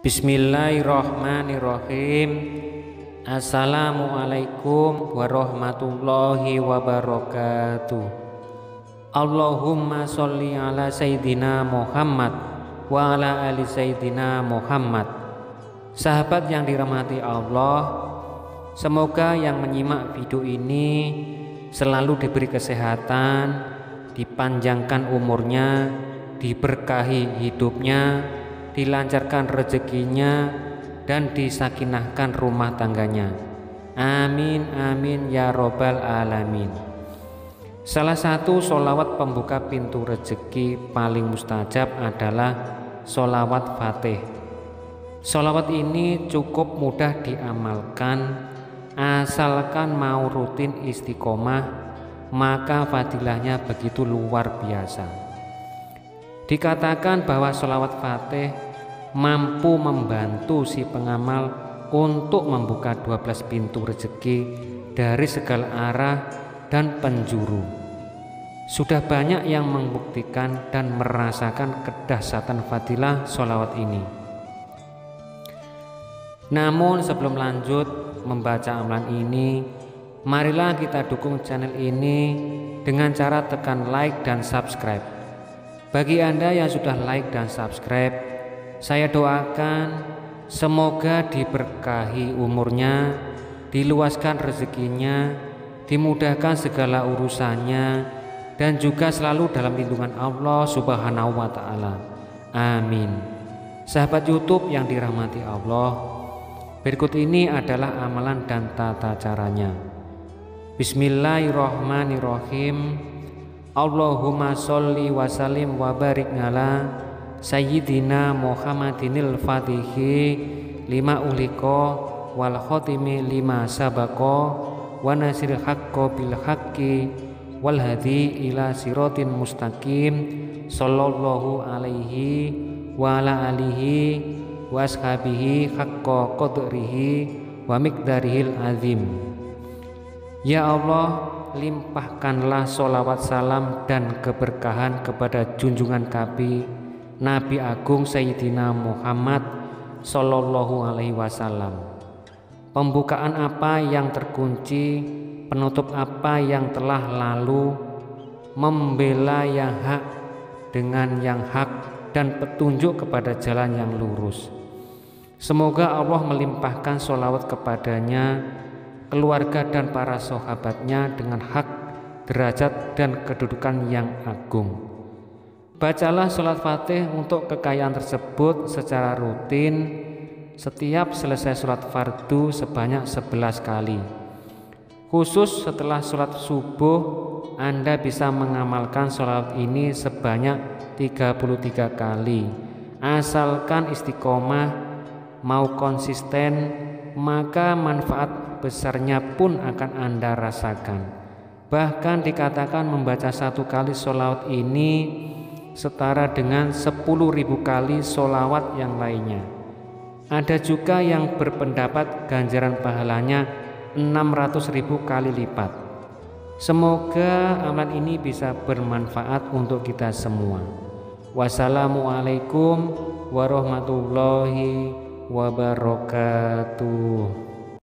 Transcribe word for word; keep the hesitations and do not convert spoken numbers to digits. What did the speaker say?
Bismillahirrahmanirrahim. Assalamualaikum warahmatullahi wabarakatuh. Allahumma sholli ala Sayyidina Muhammad wa ala ali Sayyidina Muhammad. Sahabat yang dirahmati Allah, semoga yang menyimak video ini selalu diberi kesehatan, dipanjangkan umurnya, diberkahi hidupnya, dilancarkan rezekinya, dan disakinahkan rumah tangganya. Amin amin ya robbal alamin. Salah satu sholawat pembuka pintu rezeki paling mustajab adalah sholawat Fatih. Sholawat ini cukup mudah diamalkan, asalkan mau rutin istiqomah, maka fadilahnya begitu luar biasa. Dikatakan bahwa sholawat Fatih mampu membantu si pengamal untuk membuka dua belas pintu rezeki dari segala arah dan penjuru. Sudah banyak yang membuktikan dan merasakan kedahsyatan fadilah sholawat ini. Namun sebelum lanjut membaca amalan ini, marilah kita dukung channel ini dengan cara tekan like dan subscribe. Bagi Anda yang sudah like dan subscribe, saya doakan semoga diberkahi umurnya, diluaskan rezekinya, dimudahkan segala urusannya, dan juga selalu dalam lindungan Allah Subhanahu wa Ta'ala. Amin. Sahabat YouTube yang dirahmati Allah, berikut ini adalah amalan dan tata caranya. Bismillahirrahmanirrahim. Allahumma sholli wa sallim wa barik ala Sayyidina Muhammadinil Fatihi lima uliqa wal khotimi lima sabaqo wa nasiril haqqo bil haqqi wal hadi ila siratin mustaqim sallallahu alaihi wa ala alihi wa ashabihi haqqa qadrihi wa miqdarihil azim. Ya Allah, limpahkanlah sholawat salam dan keberkahan kepada junjungan kami Nabi Agung Sayyidina Muhammad Sallallahu Alaihi Wasallam. Pembukaan apa yang terkunci, penutup apa yang telah lalu, membela yang hak dengan yang hak, dan petunjuk kepada jalan yang lurus. Semoga Allah melimpahkan sholawat kepadanya, keluarga dan para sahabatnya dengan hak, derajat, dan kedudukan yang agung. Bacalah sholat Fatih untuk kekayaan tersebut secara rutin setiap selesai sholat fardu sebanyak sebelas kali. Khusus setelah sholat subuh, Anda bisa mengamalkan sholat ini sebanyak tiga puluh tiga kali. Asalkan istiqomah, mau konsisten, maka manfaat besarnya pun akan Anda rasakan. Bahkan dikatakan membaca satu kali sholawat ini setara dengan sepuluh ribu kali sholawat yang lainnya. Ada juga yang berpendapat ganjaran pahalanya enam ratus ribu kali lipat. Semoga amalan ini bisa bermanfaat untuk kita semua. Wassalamualaikum warahmatullahi wabarakatuh.